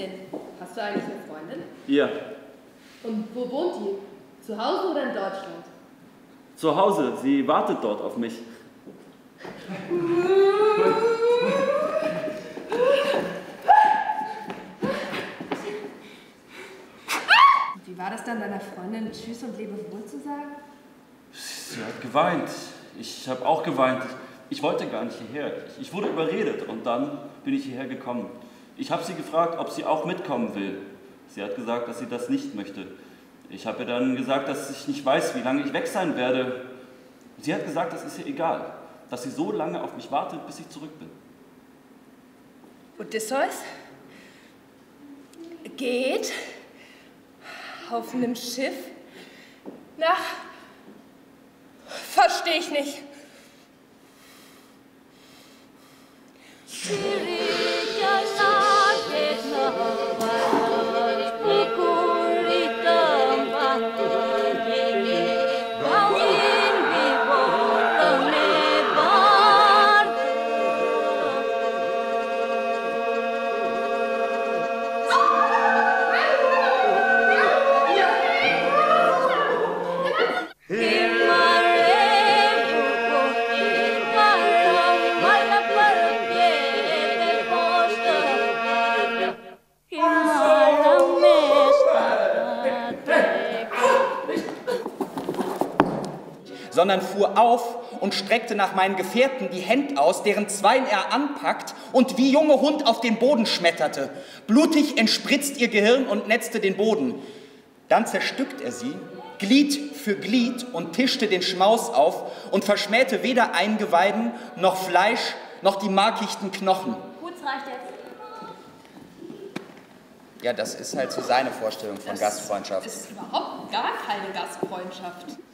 hin. Hast du eigentlich eine Freundin? Ja. Und wo wohnt die? Zu Hause oder in Deutschland? Zu Hause. Sie wartet dort auf mich. Wie war das dann, deiner Freundin Tschüss und Lebewohl zu sagen? Sie hat geweint. Ich habe auch geweint. Ich wollte gar nicht hierher. Ich wurde überredet und dann bin ich hierher gekommen. Ich habe sie gefragt, ob sie auch mitkommen will. Sie hat gesagt, dass sie das nicht möchte. Ich habe ihr dann gesagt, dass ich nicht weiß, wie lange ich weg sein werde. Sie hat gesagt, das ist ihr egal, dass sie so lange auf mich wartet, bis ich zurück bin. Odysseus geht auf einem Schiff nach... Verstehe ich nicht. Sondern fuhr auf und streckte nach meinen Gefährten die Händ aus, deren zweien er anpackt und wie junge Hund auf den Boden schmetterte. Blutig entspritzt ihr Gehirn und netzte den Boden. Dann zerstückt er sie, Glied für Glied, und tischte den Schmaus auf und verschmähte weder Eingeweiden, noch Fleisch, noch die markichten Knochen. Gut, es reicht jetzt. Ja, das ist halt so seine Vorstellung von Gastfreundschaft. Das ist überhaupt gar keine Gastfreundschaft.